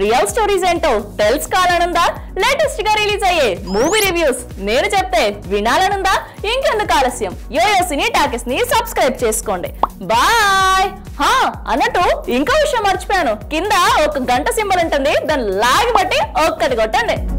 Real stories ఏంటో తెలుసుకోవాలనుందా? Latest గా రిలీజ్ అయ్యే మూవీ రివ్యూస్ నేను చెప్తే వినాలనుందా? ఇంకెందుకు ఆలస్యం, యోయో సినీ టాకీస్ ని సబ్స్క్రైబ్ చేసుకోండి. బాయ్. అన్నట్టు ఇంకో విషయం మర్చిపోయాను, కింద ఒక గంట సింబల్ ఉంటుంది, దాన్ని లాగి బట్టి ఒక్కటి కొట్టండి.